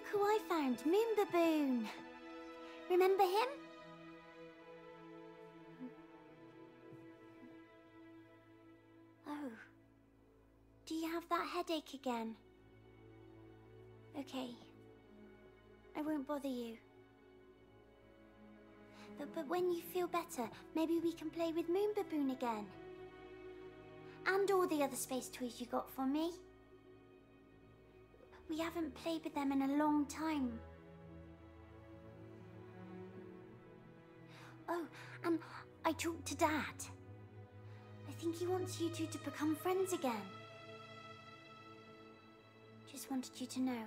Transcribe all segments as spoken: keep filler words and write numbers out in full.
look who I found, Moonbaboon. Remember him? Oh. Do you have that headache again? Okay. I won't bother you. But, but when you feel better, maybe we can play with Moonbaboon again. And all the other space toys you got for me. We haven't played with them in a long time. Oh, and I talked to Dad. I think he wants you two to become friends again. Just wanted you to know.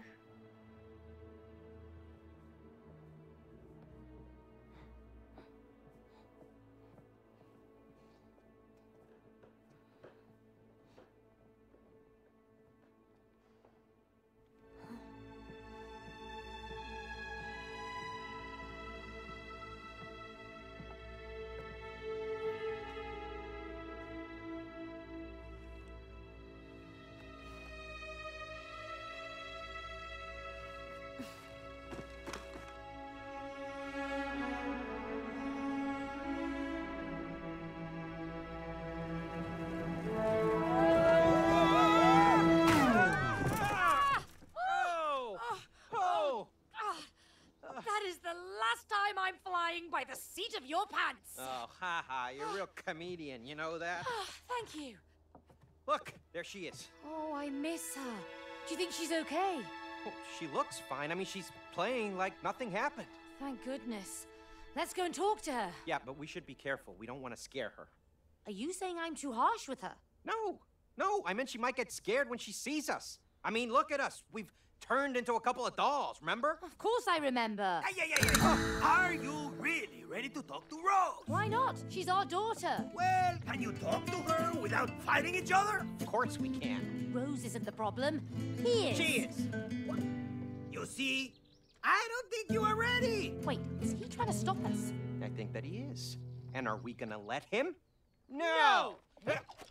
By the seat of your pants. Oh, haha, you're a real comedian, you know that? Oh, thank you. Look, there she is. Oh, I miss her. Do you think she's okay? Well, she looks fine. I mean, she's playing like nothing happened. Thank goodness. Let's go and talk to her. Yeah, but we should be careful. We don't want to scare her. Are you saying I'm too harsh with her? No, no, I meant she might get scared when she sees us. I mean, look at us. We've turned into a couple of dolls, remember? Of course I remember. Hey, hey, hey, hey. Are you really ready to talk to Rose? Why not? She's our daughter. Well, can you talk to her without fighting each other? Of course we can. Rose isn't the problem. He is. She is. What? You see, I don't think you are ready. Wait, is he trying to stop us? I think that he is. And are we gonna let him? No! No.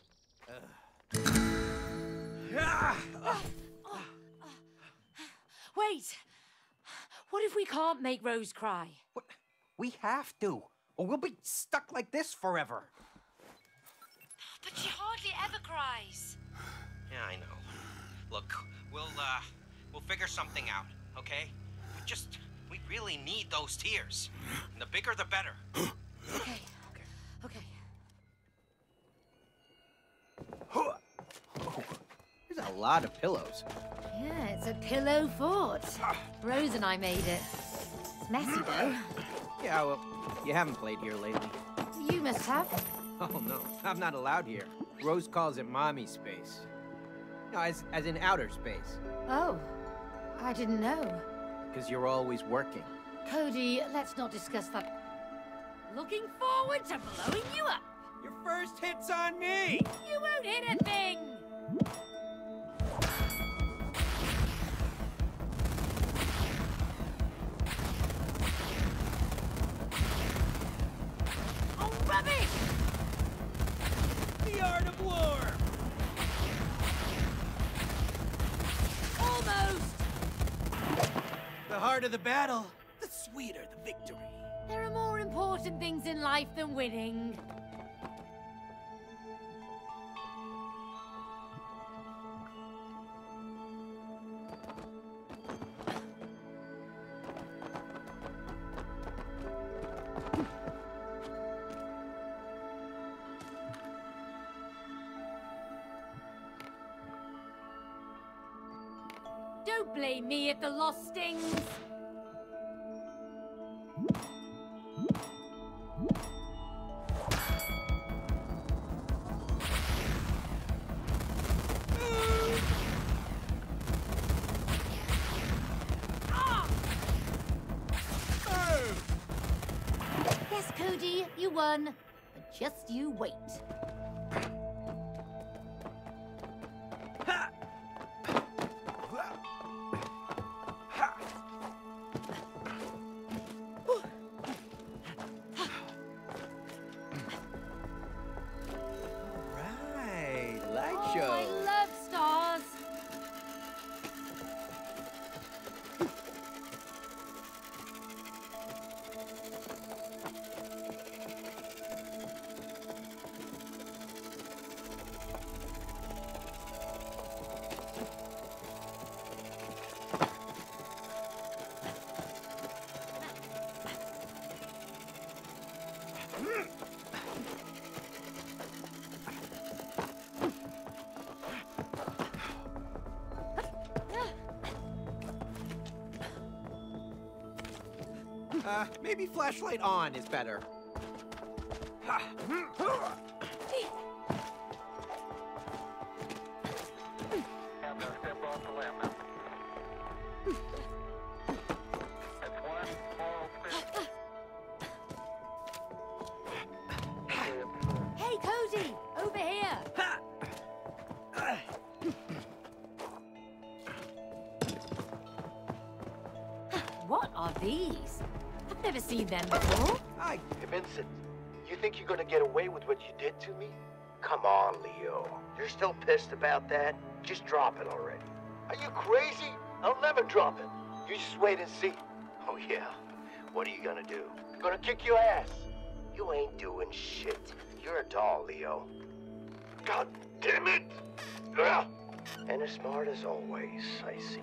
uh. Wait! What if we can't make Rose cry? What? We have to, or we'll be stuck like this forever. But she hardly ever cries. Yeah, I know. Look, we'll, uh, we'll figure something out, okay? We just, we really need those tears. And the bigger, the better. Okay. Okay. Oh, there's a lot of pillows. Yeah, it's a pillow fort. Rose and I made it. It's messy, though. Yeah, well, you haven't played here lately. You must have. Oh, no, I'm not allowed here. Rose calls it mommy space. No, as, as in outer space. Oh, I didn't know. Because you're always working. Cody, let's not discuss that. Looking forward to blowing you up. Your first hit's on me! You won't hit a thing! Oh, rubbish! The art of war! Almost! The harder the battle, the sweeter the victory. There are more important things in life than winning. Don't blame me if the loss stings. Yes, Cody, you won. But just you wait. Uh, maybe flashlight on is better. Hey, Cody! Over here! What are these? I've never seen them before. Hi. Hey, Vincent, you think you're gonna get away with what you did to me? Come on, Leo. You're still pissed about that? Just drop it already. Are you crazy? I'll never drop it. You just wait and see. Oh, yeah. What are you gonna do? I'm gonna kick your ass. You ain't doing shit. You're a doll, Leo. God damn it! Ugh. And as smart as always, I see.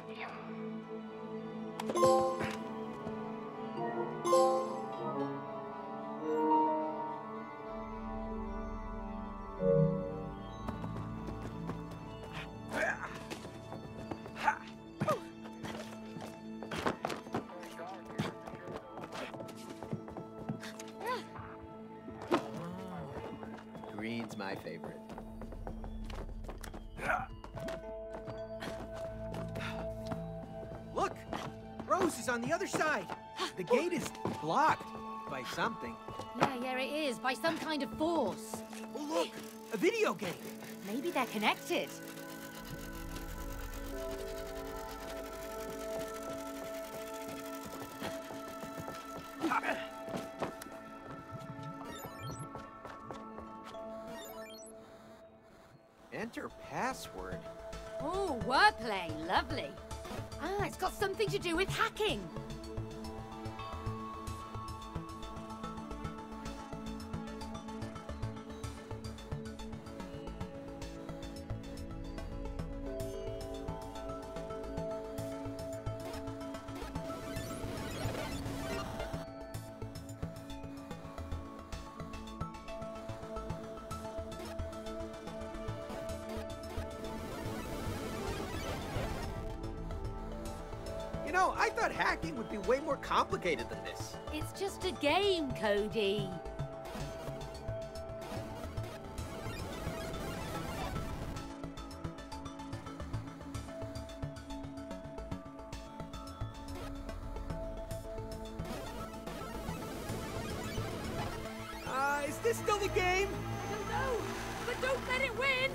Green's my favorite. Look! Rose is on the other side. The gate is blocked by something. Yeah, yeah, it is. By some kind of force. Oh, look! A video game! Maybe they're connected. Enter password. Oh, wordplay. Lovely. Ah, it's got something to do with hacking. You know, I thought hacking would be way more complicated than this. It's just a game, Cody. Uh, is this still the game? I don't know, but don't let it win.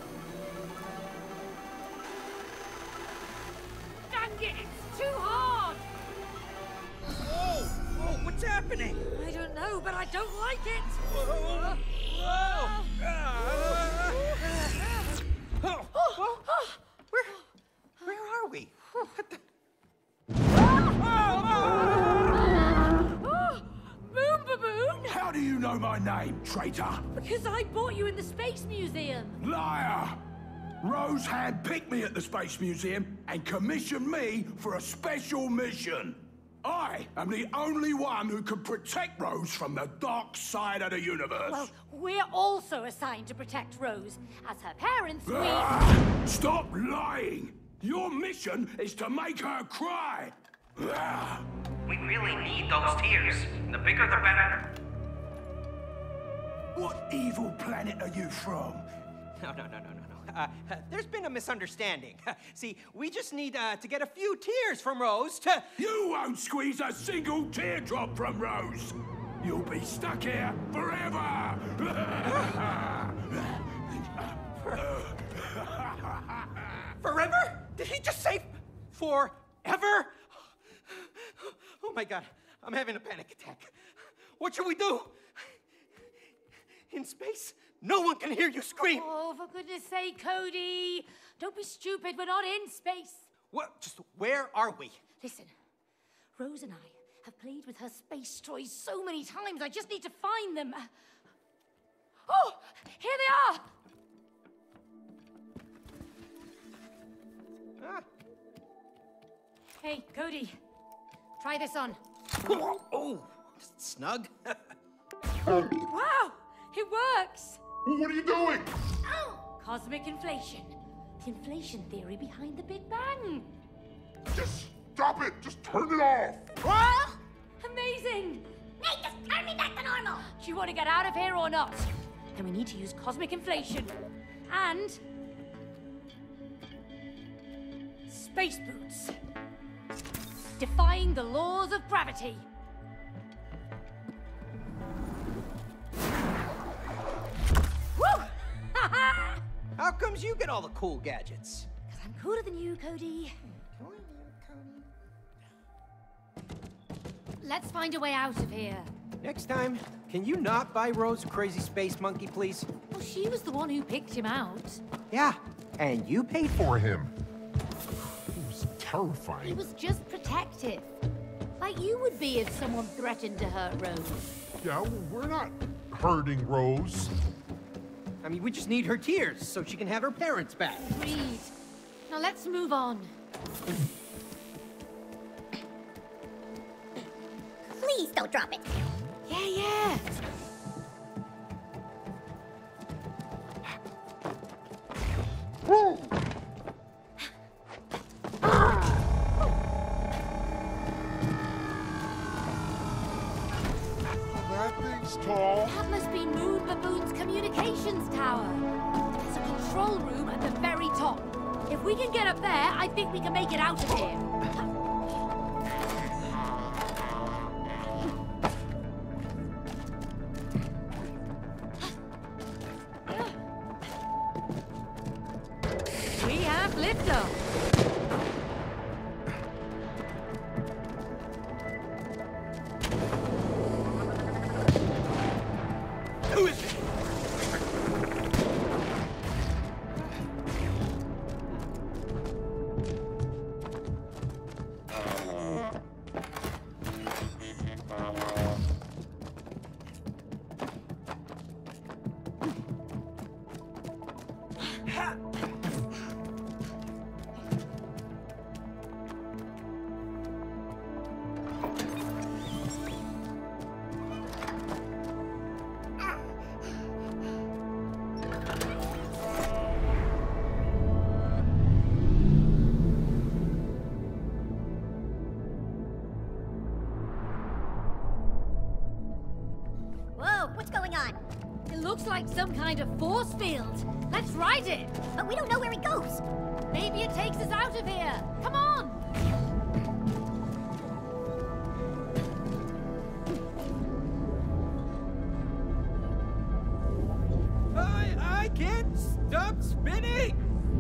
Dang it, it's too hard. Whoa! Whoa, what's happening? I don't know, but I don't like it. Whoa! Whoa! Oh, oh, oh. Where, where are we? What the? Oh, Boom Baboon! How do you know my name, traitor? Because I bought you in the Space Museum. Liar! Rose handpicked me at the Space Museum and commissioned me for a special mission. I am the only one who can protect Rose from the dark side of the universe. Well, we're also assigned to protect Rose. As her parents, we... Ah, stop lying! Your mission is to make her cry! Ah. We really need those tears. The bigger the better. What evil planet are you from? No, no, no, no, no, no. Uh, uh, there's been a misunderstanding. See, we just need uh, to get a few tears from Rose to... You won't squeeze a single teardrop from Rose! You'll be stuck here forever! Forever? Did he just say forever? Oh my God, I'm having a panic attack. What should we do? In space, no one can hear you scream. Oh, for goodness sake, Cody. Don't be stupid. We're not in space. What? Just where are we? Listen, Rose and I have played with her space toys so many times. I just need to find them. Oh, here they are. Ah. Hey, Cody, try this on. Oh, snug. Wow! It works! What are you doing? Oh! Cosmic inflation. The inflation theory behind the Big Bang. Just stop it! Just turn it off! What? Amazing! Nate, just turn me back to normal! Do you want to get out of here or not? Then we need to use cosmic inflation. And... space boots. Defying the laws of gravity. Woo! How comes you get all the cool gadgets? Because I'm cooler than you, Cody. Let's find a way out of here. Next time, can you not buy Rose a crazy space monkey, please? Well, she was the one who picked him out. Yeah, and you paid for For him. He was He terrifying. was just protective. Like you would be if someone threatened to hurt Rose. Yeah, well, we're not hurting Rose. I mean, we just need her tears so she can have her parents back. Agreed. Now let's move on. Please don't drop it. Yeah, yeah. Woo! That thing's tall. That must be Moon Baboon's communications tower. There's a control room at the very top. If we can get up there, I think we can make it out of here. We have liftoff. Who is it? Whoa, what's going on? It looks like some kind of force field. Let's ride it. But we don't know where it goes. Maybe it takes us out of here. Come on. I, I can't stop spinning!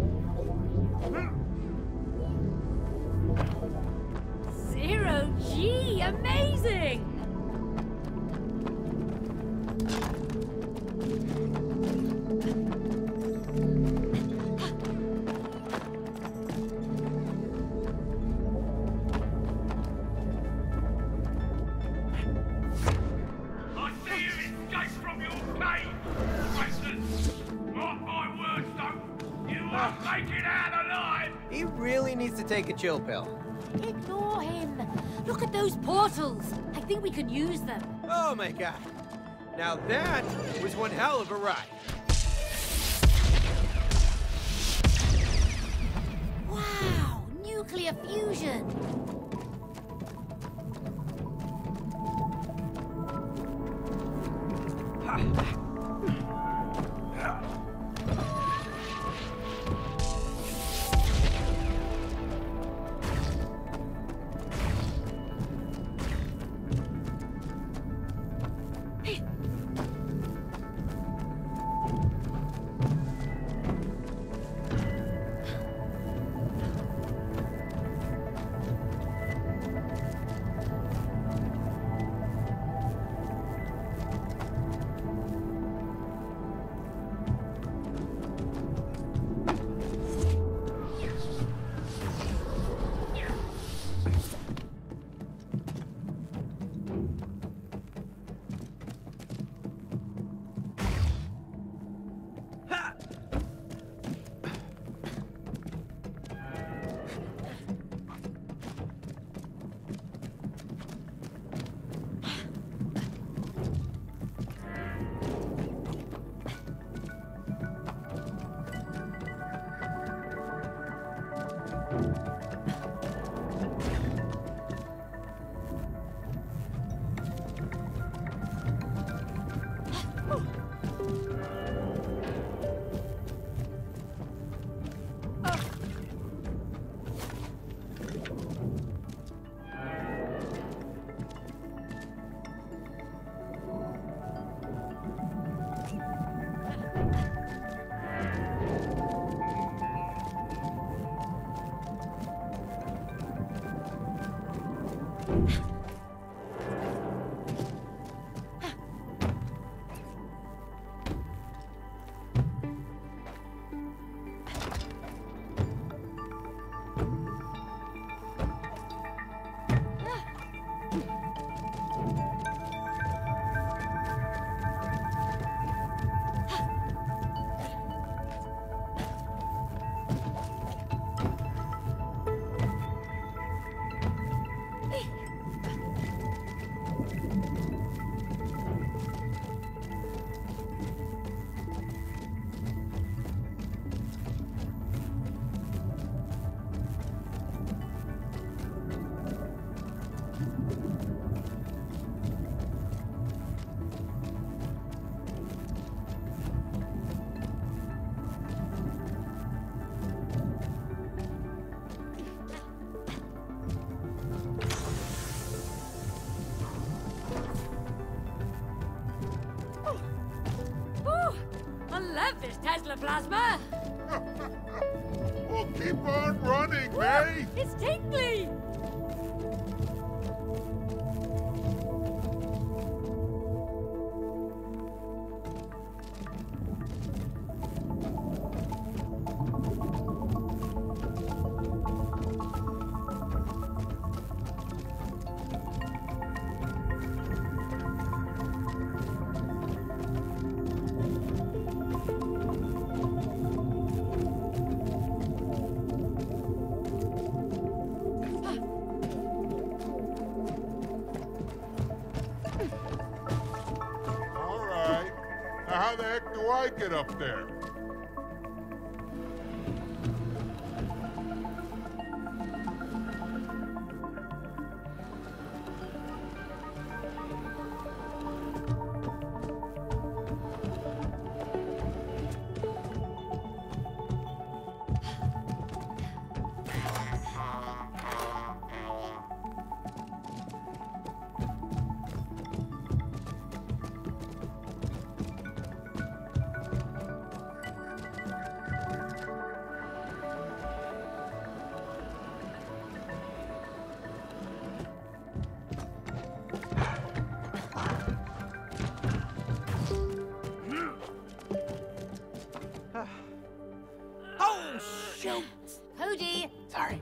Zero G, amazing! I see you escape from your cave, Preston. Mark my words, though. You won't make it out alive. He really needs to take a chill pill. Ignore him. Look at those portals. I think we can use them. Oh my god. Now that was one hell of a ride. Wow, nuclear fusion. This Tesla plasma! Well, keep on running, May! It's tingly! How the heck do I get up there? Shoot! Cody! Sorry.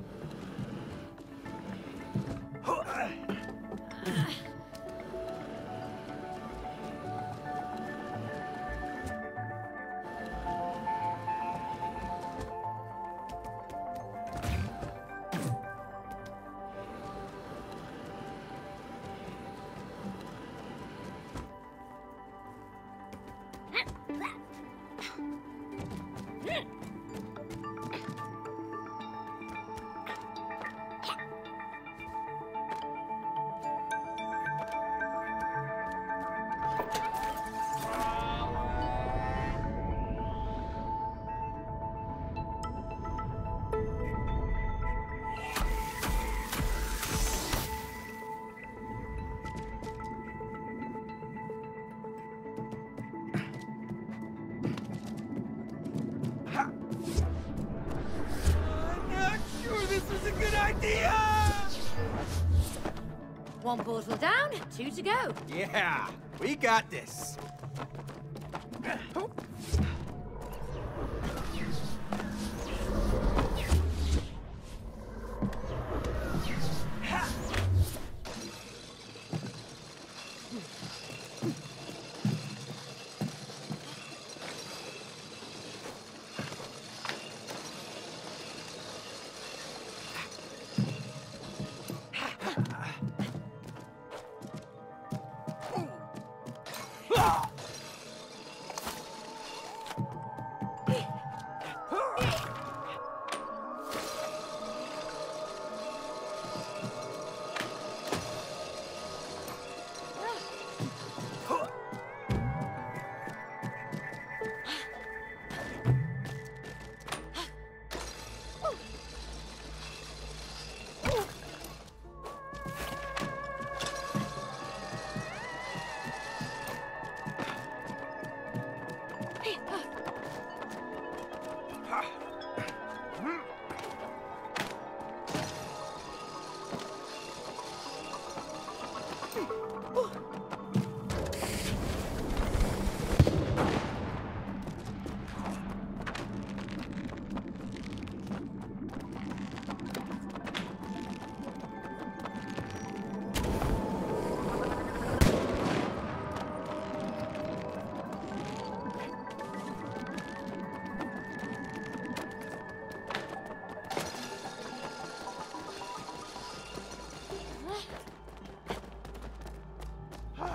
One portal down, two to go. Yeah, we got this.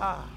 Ah.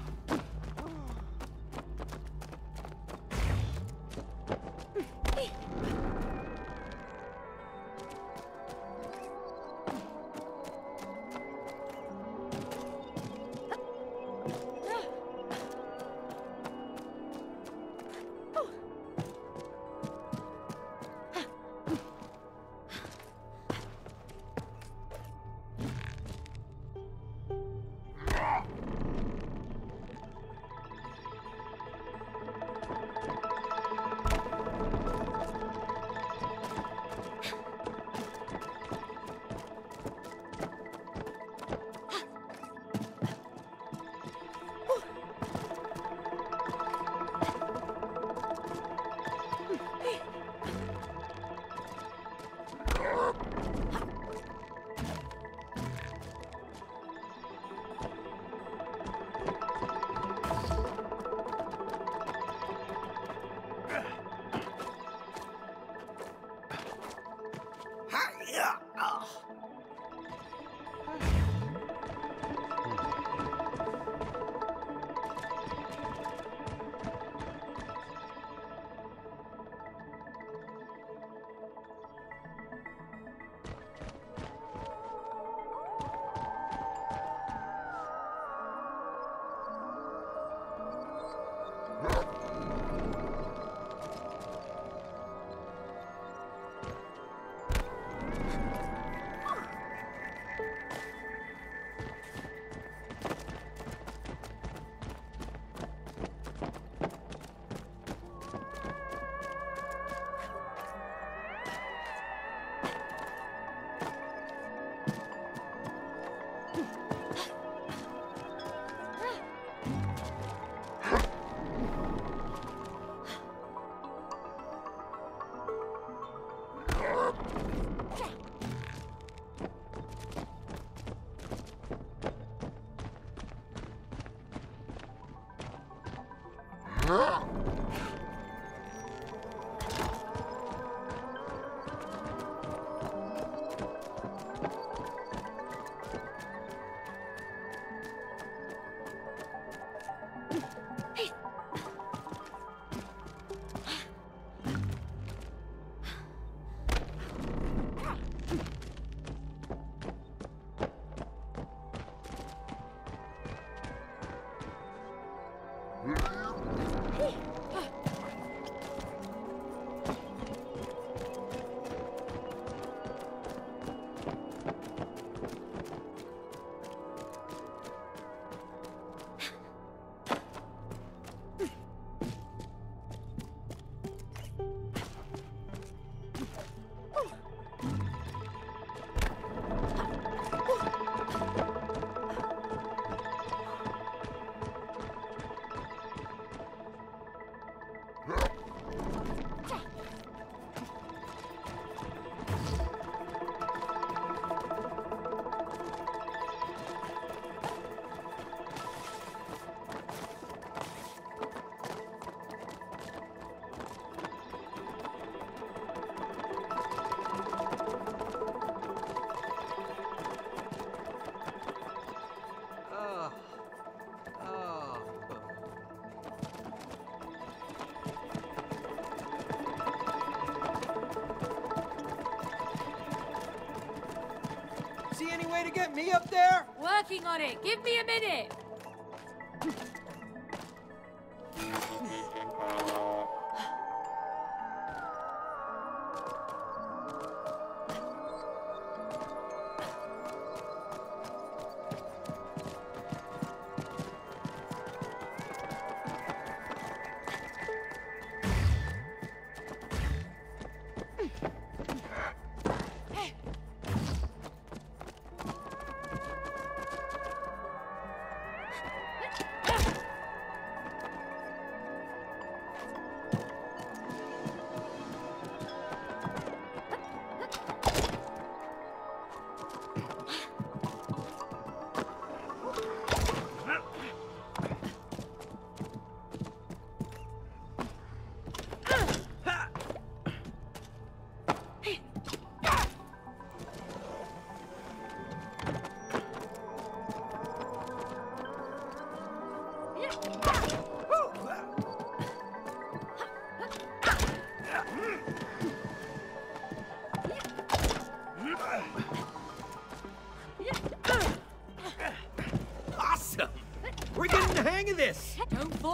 See any way to get me up there? Working on it. Give me a minute.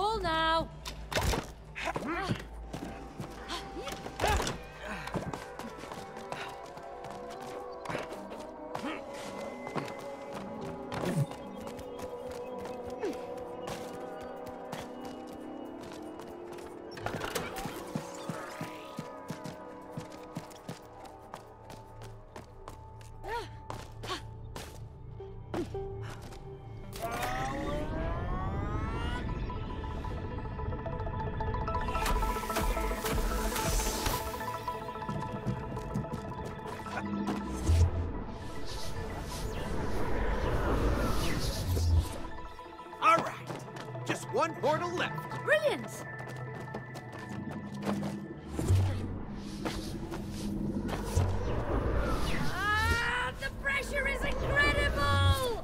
Careful now. All right, just one portal left. Brilliant! Ah, the pressure is incredible!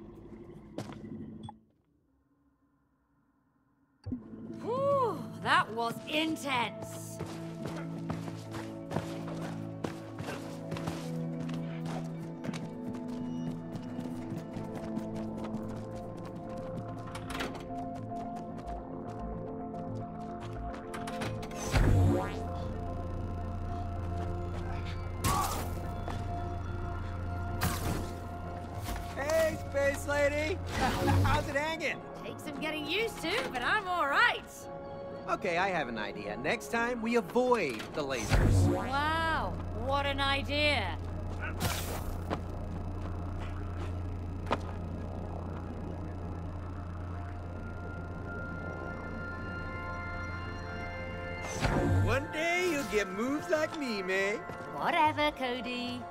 Whew, that was intense. Hey, Space Lady! How's it hanging? Takes some getting used to, but I'm all right. Okay, I have an idea. Next time, we avoid the lasers. Wow, what an idea. One day, you'll get moves like me, May. Whatever, Cody.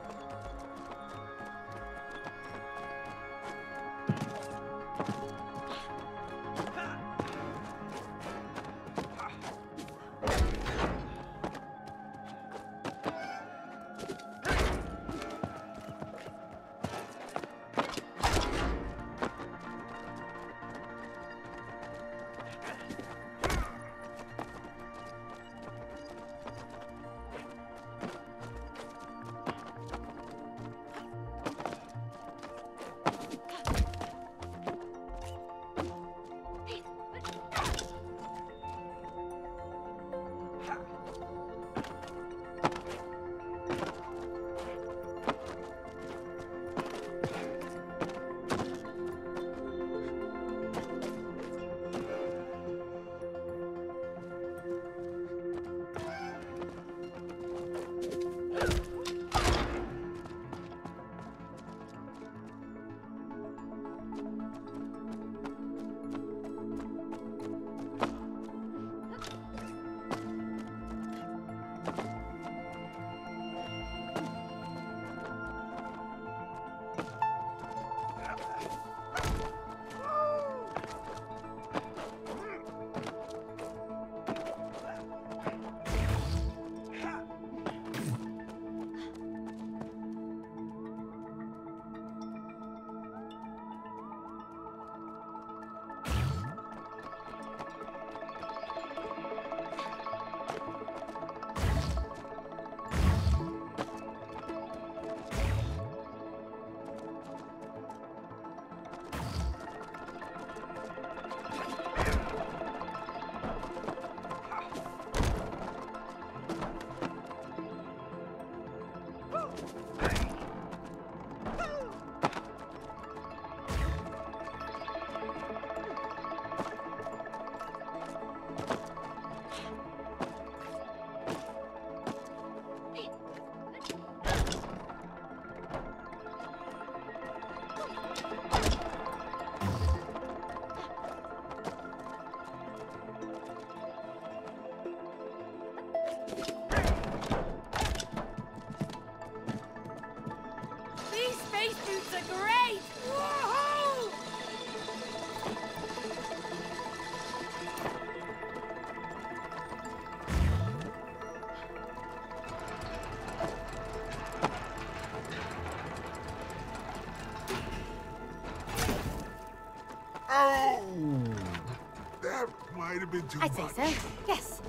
might have been too I'd much. say so, yes.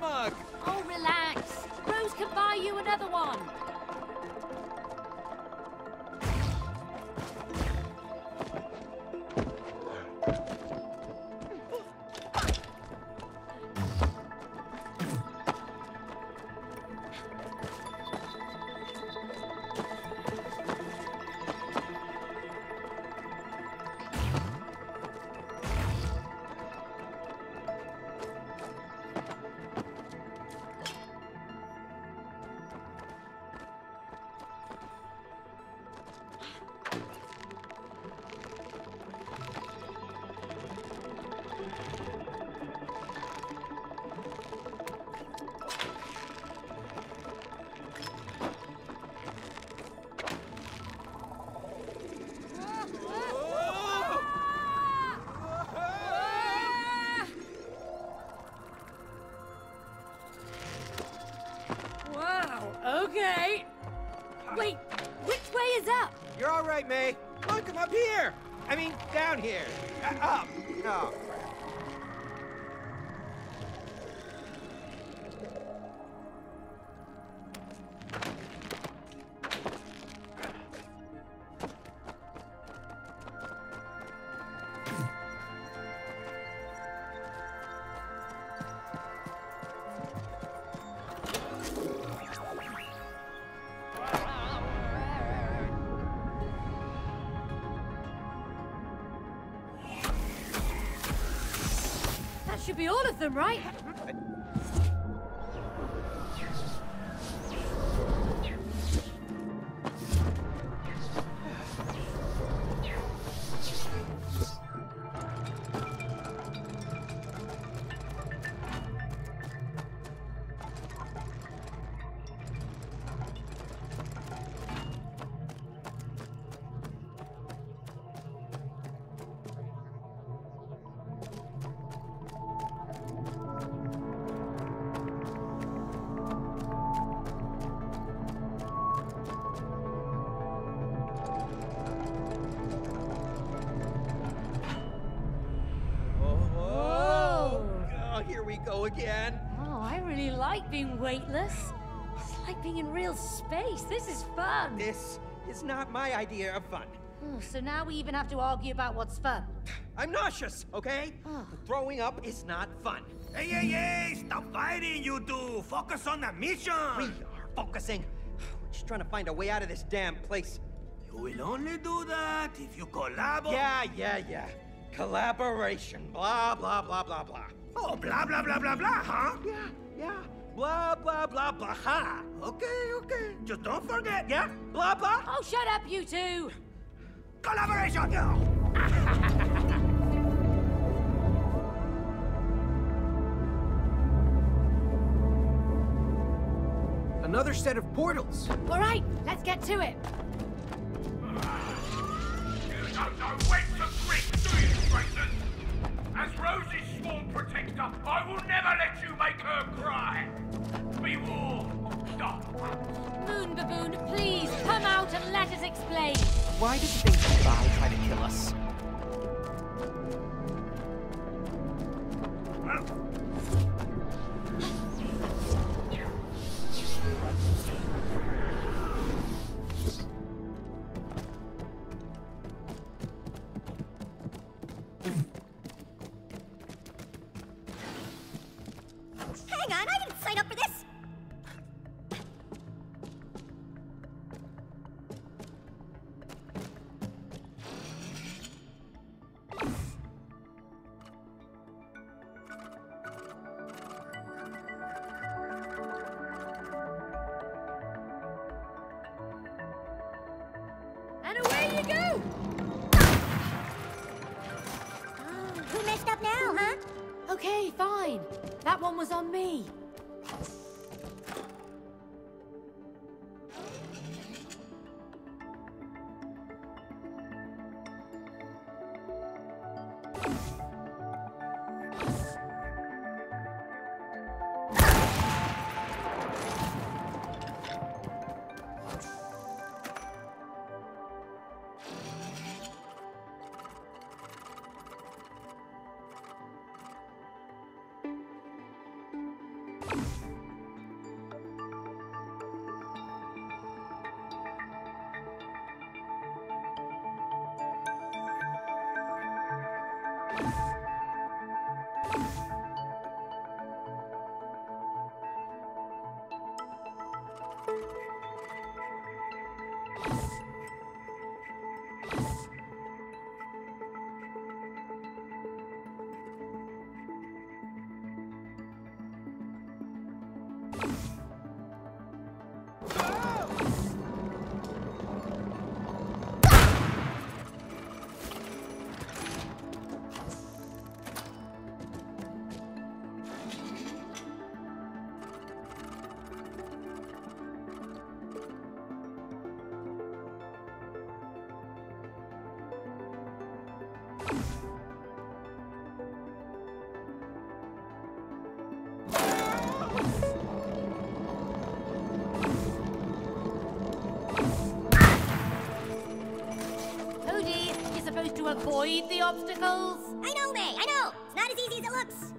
mug. Oh, relax. Rose can buy you another one. Okay. Wait, which way is up? You're all right, May. Look, I'm up here. I mean, down here. Uh, up. No. Should be all of them, right? Again. Oh, I really like being weightless. It's like being in real space. This is fun. This is not my idea of fun. Oh, so now we even have to argue about what's fun. I'm nauseous, okay? Oh. Throwing up is not fun. Hey, hey, hey! Stop fighting, you two! Focus on the mission! We are focusing. We're just trying to find a way out of this damn place. You will only do that if you collaborate. Yeah, yeah, yeah. Collaboration. Blah, blah, blah, blah, blah. Oh, blah, blah, blah, blah, blah, huh? Yeah, yeah. Blah, blah, blah, blah, ha. Okay, okay. Just don't forget, yeah? Blah, blah. Oh, shut up, you two! Collaboration, go! Another set of portals. All right, let's get to it. You don't know when to quit, do you, Grayson? As Rosie's sworn protector, I will never let you make her cry. Be warned. Stop. Moon Baboon, please come out and let us explain. Why did the things nearby try to kill us? Hang on, I didn't sign up for this! And away you go! Who messed up now, huh? Okay, fine. That one was on me. Cody, you're supposed to avoid the obstacles. I know, May, I know. It's not as easy as it looks.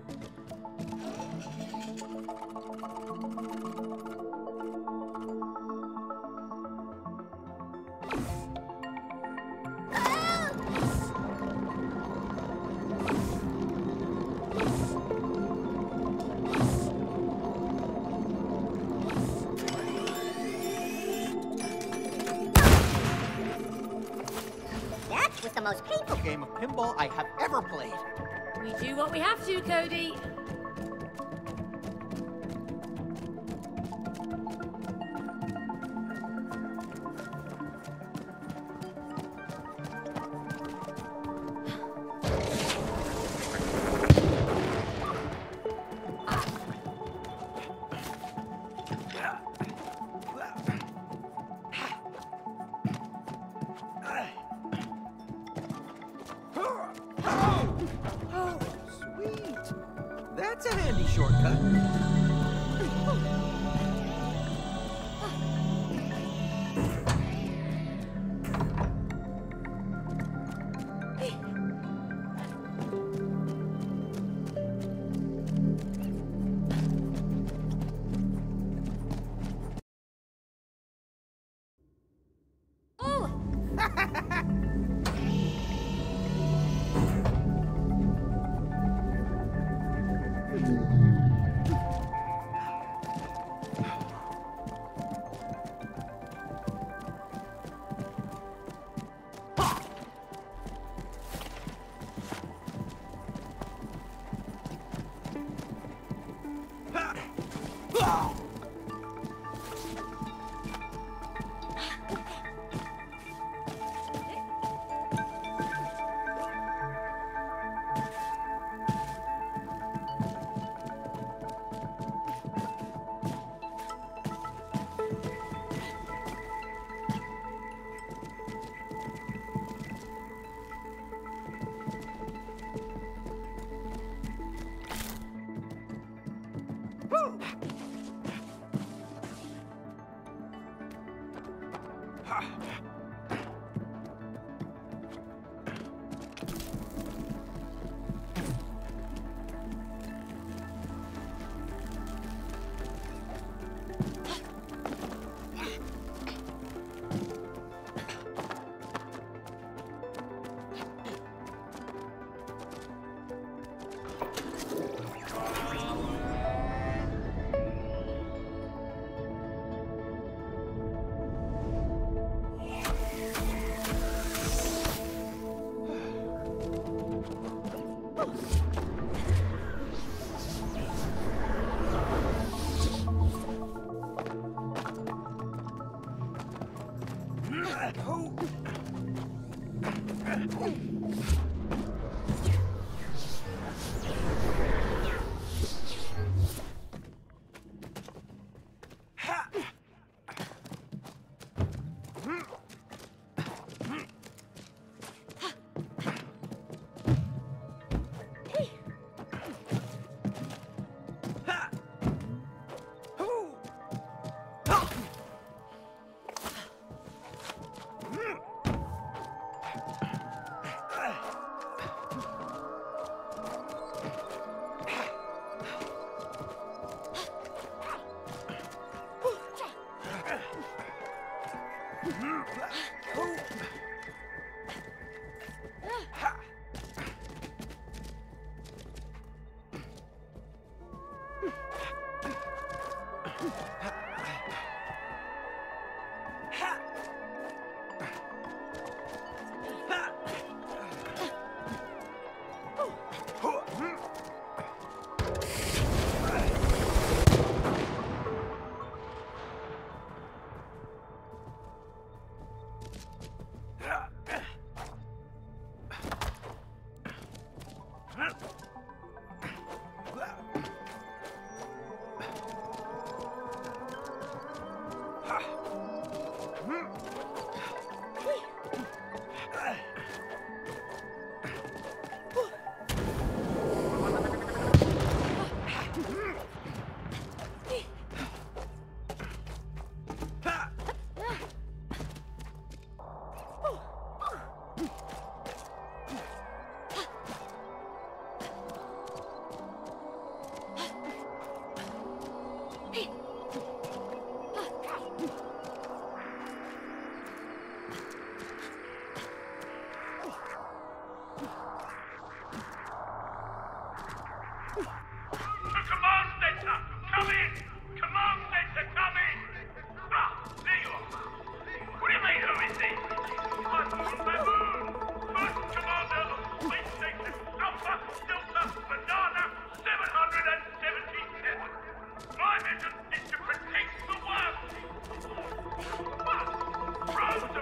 That was the most painful Game of pinball I have ever played. We do what we have to, Cody. Oh, sweet. That's a handy shortcut.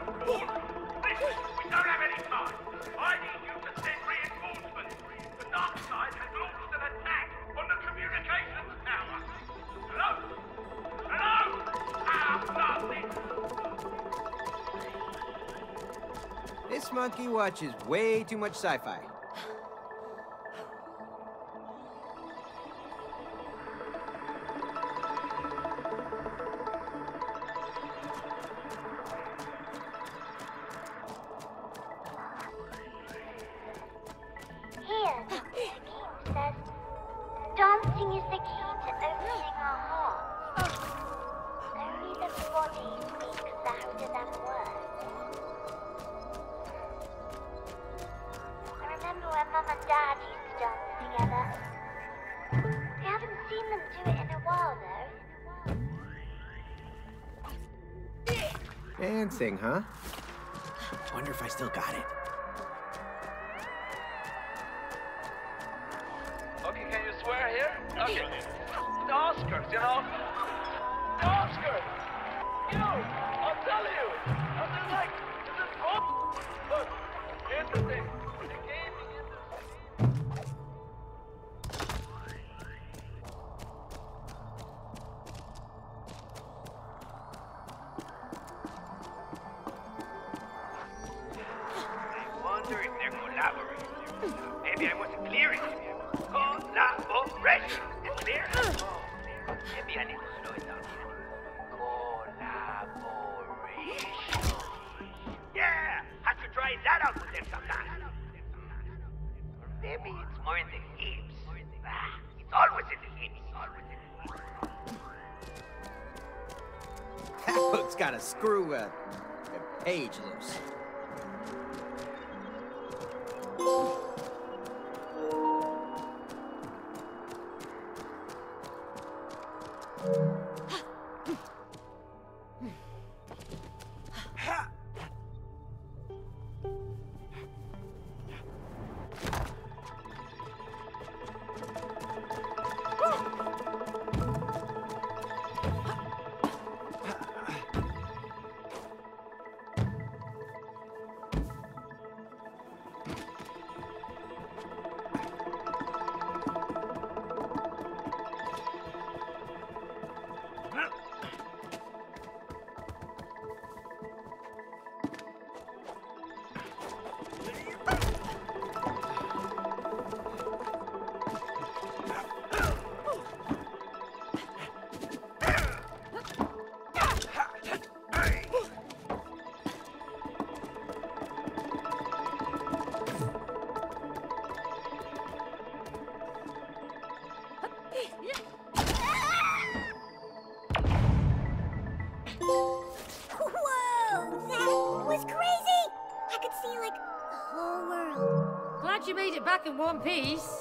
Listen, we don't have any time. I need you to send reinforcements. The dark side has launched an attack on the communications tower. Hello? Hello? Ah, blasted! This monkey watches way too much sci-fi. Here, Doctor Hakim says, dancing is the key to opening our hearts. Only the body speaks louder than words. I remember when Mum and Dad used to dance together. I haven't seen them do it in a while, though. Dancing, huh? Wonder if I still got it. Okay, can you swear here? Okay. The Oscars, you know? The Oscars! You know, I'll tell you! I'm just like, this is bull. Look, here's the thing. The gaming industry... I wonder if they're collaborating. Maybe I wasn't clear enough. Collaboration. It's clear? Oh, maybe I need to slow it down. Collaboration. Yeah, have to try that out with them sometime. Or maybe it's more in the hips. Ah, it's always in the hips. Always in the hips. That book's got a screw, uh, a page loose. You made it back in one piece.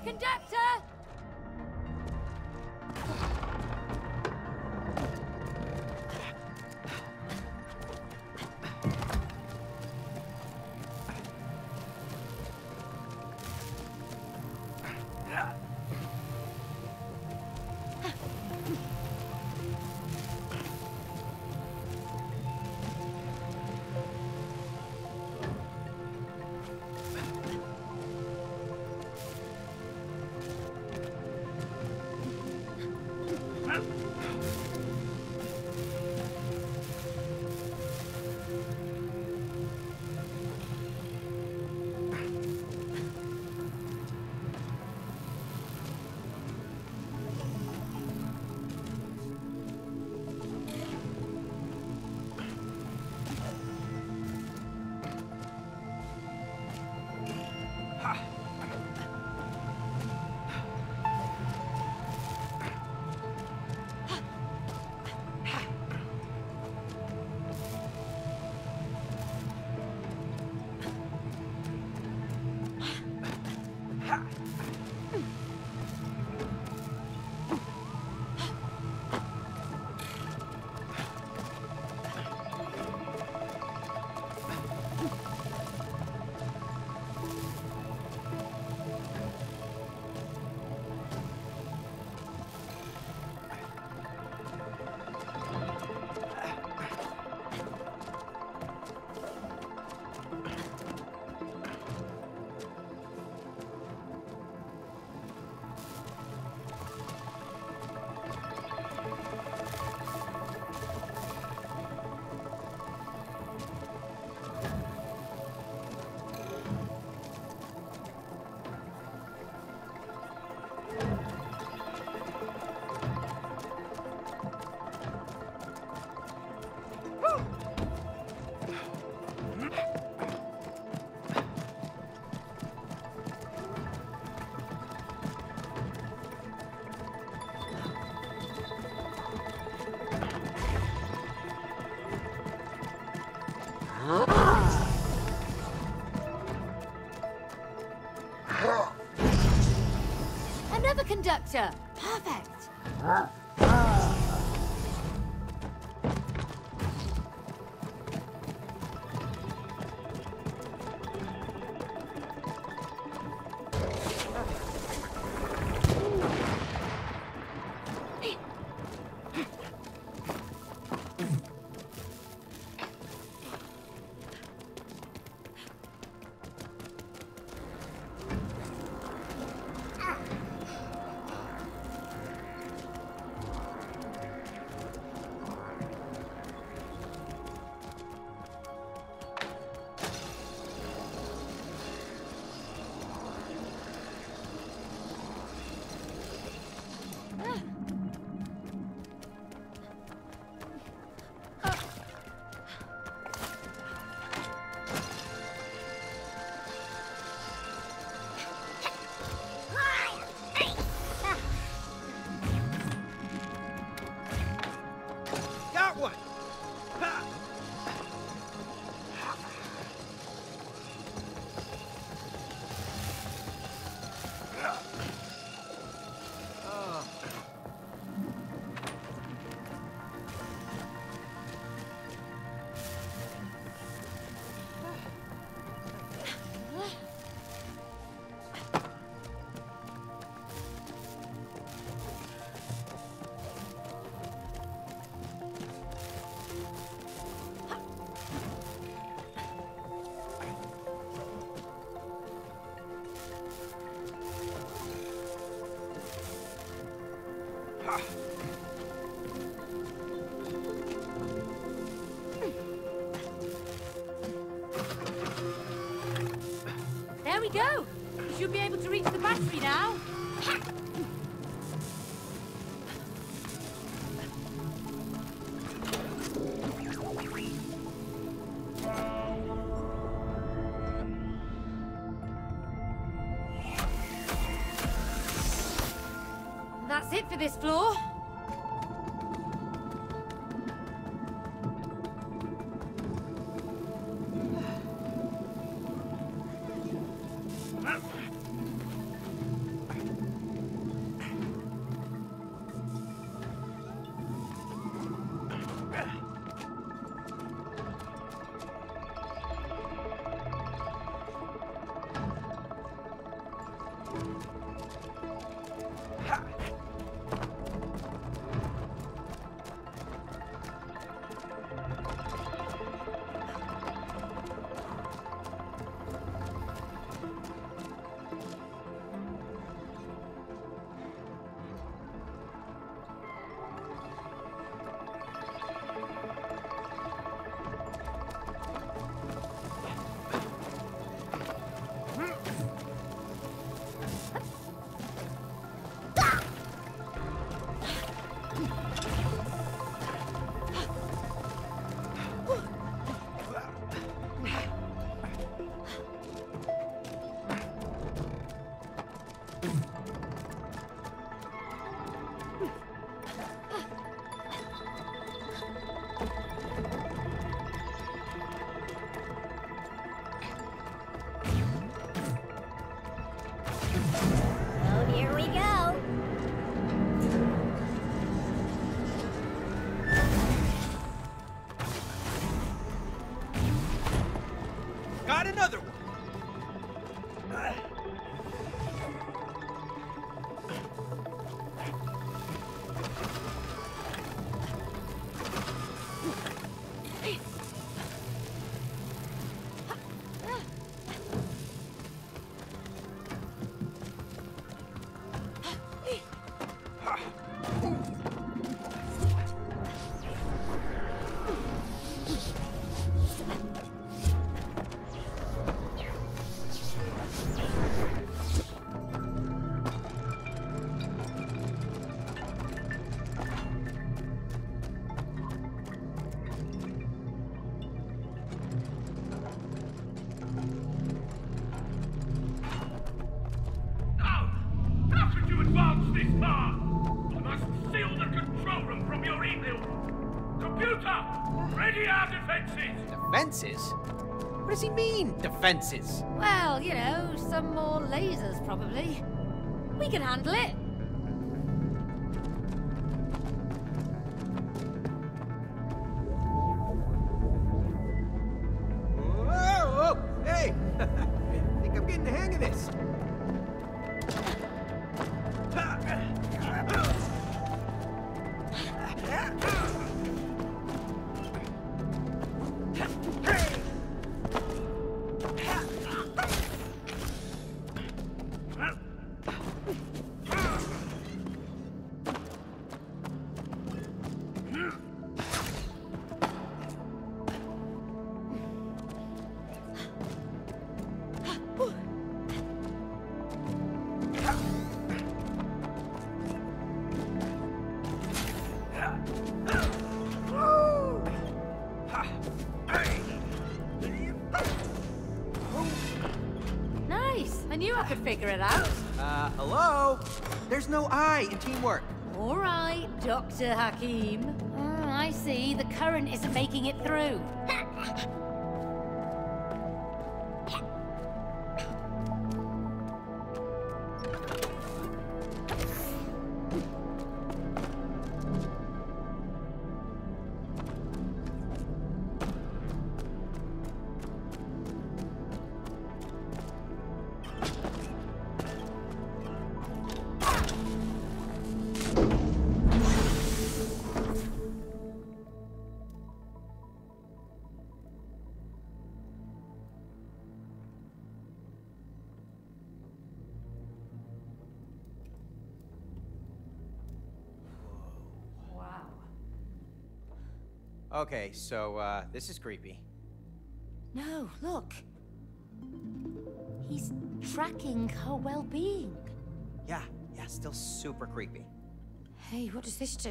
conductor! Another conductor! Perfect! Got one! Ha! Oh. There we go! We should be able to reach the battery now. That's it for this floor. got another one. Defenses? What does he mean, defenses? Well, you know, some more lasers, probably. We can handle it. Whoa, whoa, hey! I think I'm getting the hang of this. I could figure it out. Uh, hello? There's no I in teamwork. All right, Doctor Hakim. Oh, I see. The current isn't making it through. Okay, so, uh, this is creepy. No, look. He's tracking her well-being. Yeah, yeah, still super creepy. Hey, what does this do?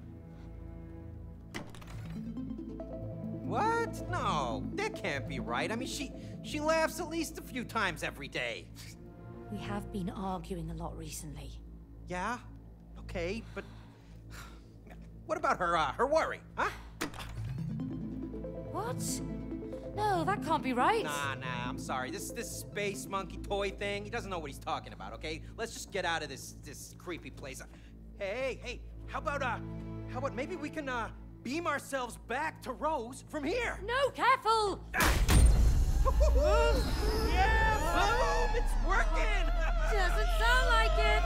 What? No, that can't be right. I mean, she, she laughs at least a few times every day. We have been arguing a lot recently. Yeah? Okay, but... what about her, uh, her worry, huh? What? No, that can't be right. Nah, nah, I'm sorry. This this space monkey toy thing, he doesn't know what he's talking about, okay? Let's just get out of this this creepy place. Hey, hey, how about, uh, how about maybe we can, uh, beam ourselves back to Rose from here? No, careful! Yeah, boom! It's working! Doesn't sound like it.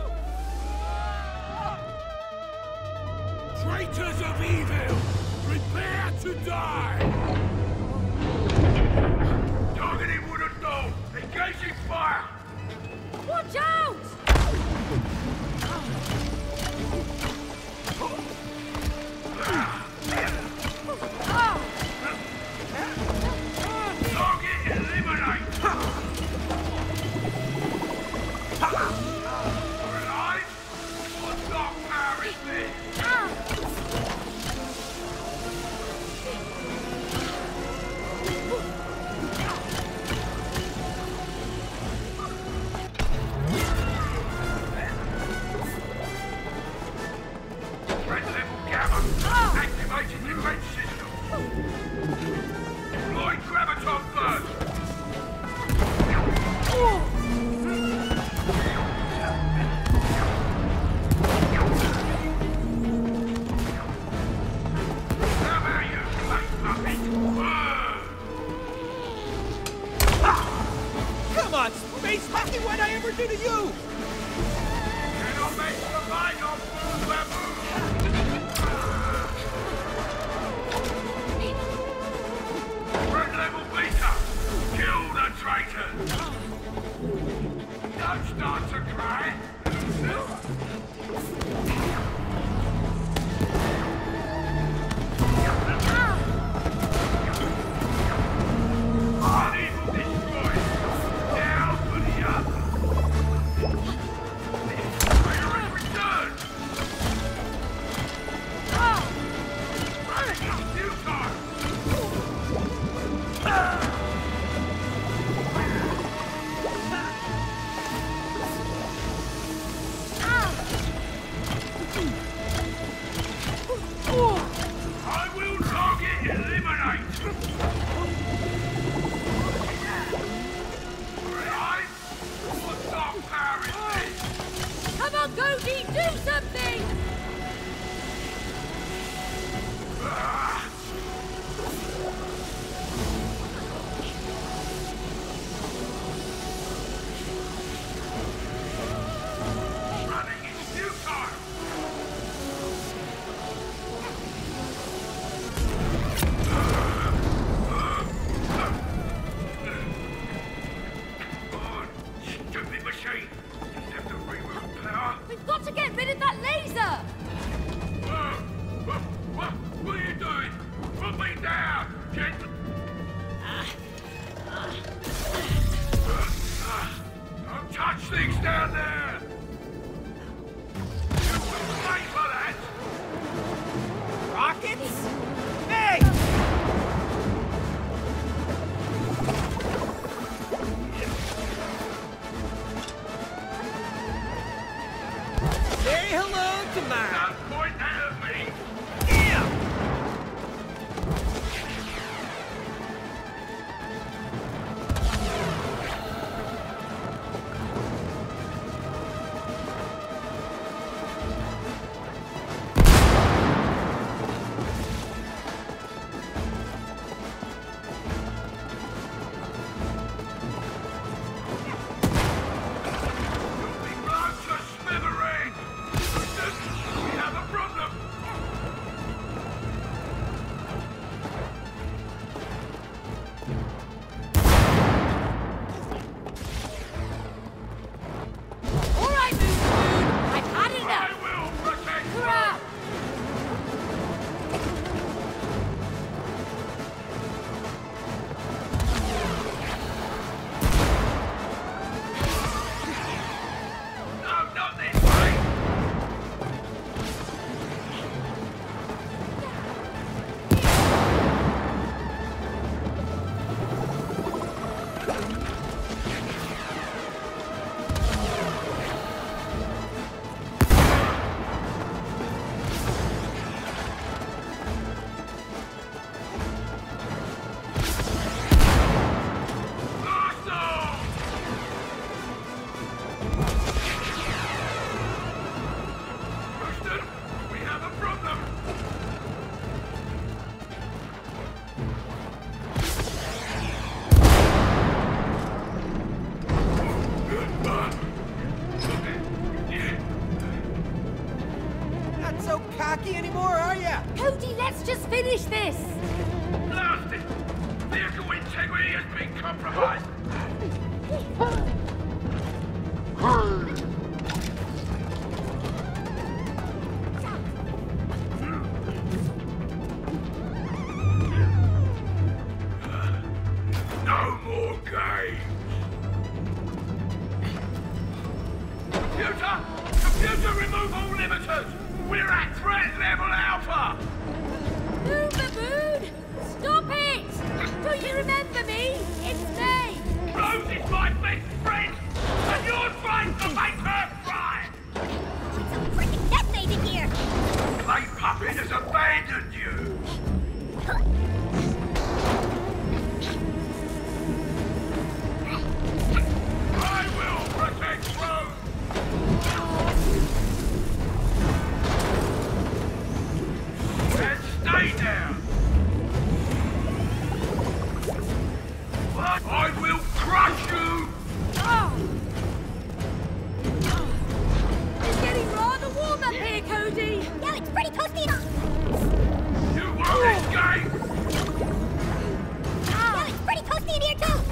Traitors of evil! Prepare to die! Targeting wooden door! Engaging fire! Watch out! Target eliminate! We're alive? What dark power is this? ever did to you? Cannot make the mind of forever. Red level beta, kill the traitors. Don't start to cry. Finish this! Blast it! Vehicle integrity has been compromised! No more games! Computer! Computer, remove all limiters! We're at threat level Alpha! Move the moon! Stop it! Don't you remember me? It's me! Rose is my best friend! And you're trying to make her cry! It's a freaking detonated here! My puppet has abandoned you! I will protect Rose! And stay down! What? I will crush you! Oh! up here, Cody! Yeah, it's pretty toasty and... You won't escape! Yeah, it's pretty toasty in here, too!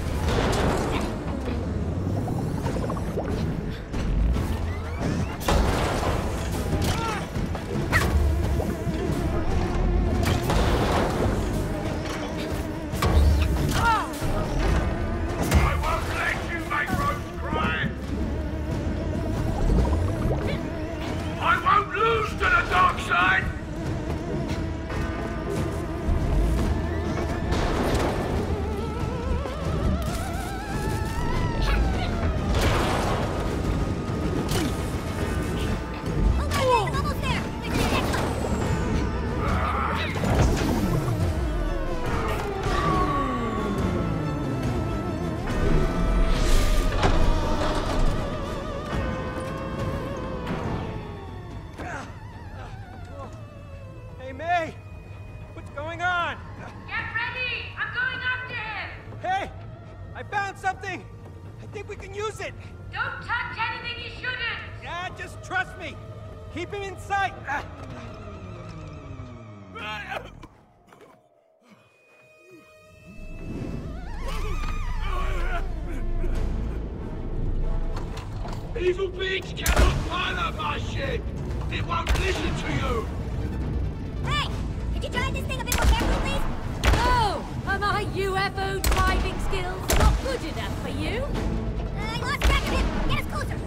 Evil beings cannot pilot my ship! It won't listen to you! Hey! Could you drive this thing a bit more carefully, please? Oh! Are my U F O driving skills not good enough for you? Uh, I lost track of him! Get us closer!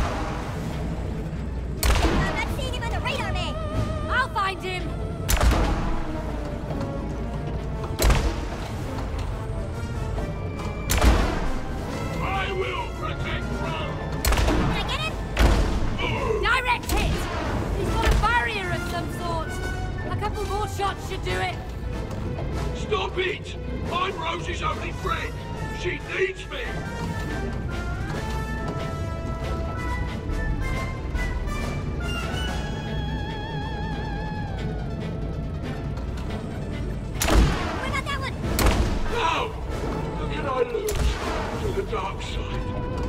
I'm not seeing him on the radar, man! I'll find him! I will protect Rome! Direct hit! He's got a barrier of some sort. A couple more shots should do it. Stop it! I'm Rose's only friend. She needs me. What about that one? No! How can I lose to the dark side?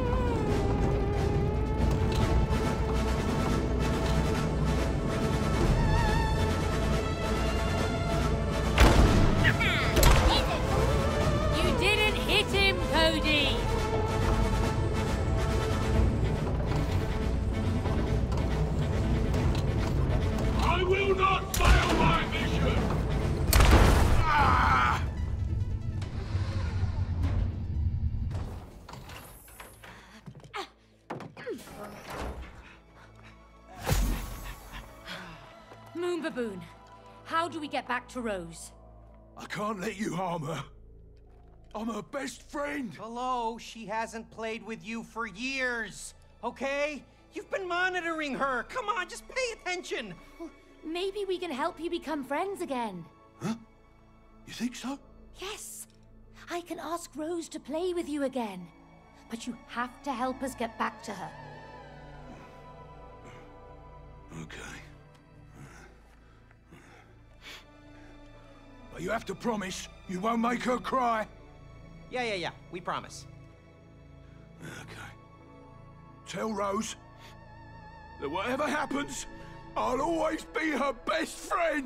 Cody! I will not fail my mission! Ah! Moon Baboon, how do we get back to Rose? I can't let you harm her. I'm her best friend. Hello, she hasn't played with you for years, okay? You've been monitoring her. Come on, just pay attention. Well, maybe we can help you become friends again. Huh? You think so? Yes. I can ask Rose to play with you again. But you have to help us get back to her. Okay. But you have to promise you won't make her cry. Yeah, yeah, yeah. We promise. Okay. Tell Rose that whatever happens, I'll always be her best friend!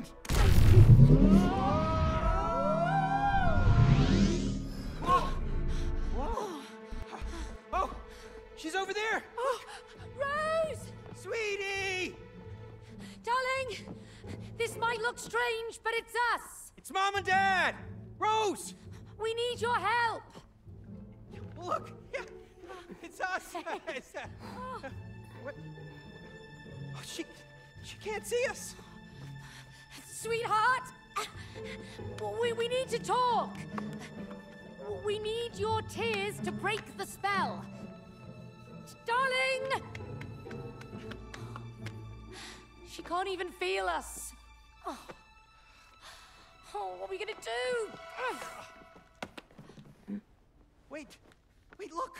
Whoa! Whoa! Oh! She's over there! Oh, Rose! Sweetie! Darling! This might look strange, but it's us! It's Mom and Dad! Rose! We need your help! Look! Yeah! It's us! It's, uh, what? Oh, she... she can't see us! Sweetheart! We, we need to talk! We need your tears to break the spell! Darling! She can't even feel us! Oh, oh what are we gonna do? Wait! Wait, look!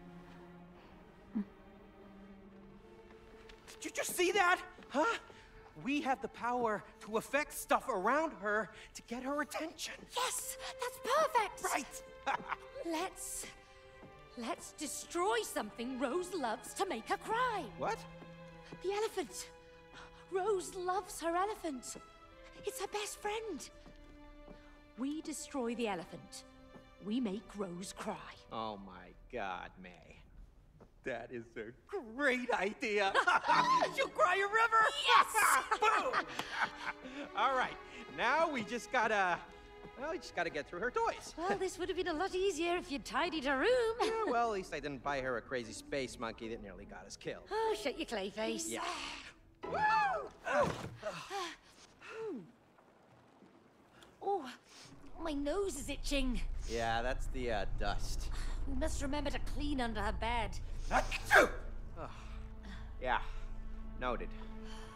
Did you just see that? Huh? we have the power to affect stuff around her to get her attention. Yes, that's perfect. Right. Let's... Let's destroy something Rose loves to make her cry. What? The elephant. Rose loves her elephant. It's her best friend. We destroy the elephant. We make Rose cry. Oh my God, May. That is a great idea. She'll cry a river. Yes! Boom! All right, now we just gotta, well, we just gotta get through her toys. Well, this would have been a lot easier if you'd tidied her room. Yeah, well, at least I didn't buy her a crazy space monkey that nearly got us killed. Oh, shut your clay face. Yeah. Oh, my nose is itching. Yeah, that's the uh, dust. We must remember to clean under her bed. Oh. Yeah, noted.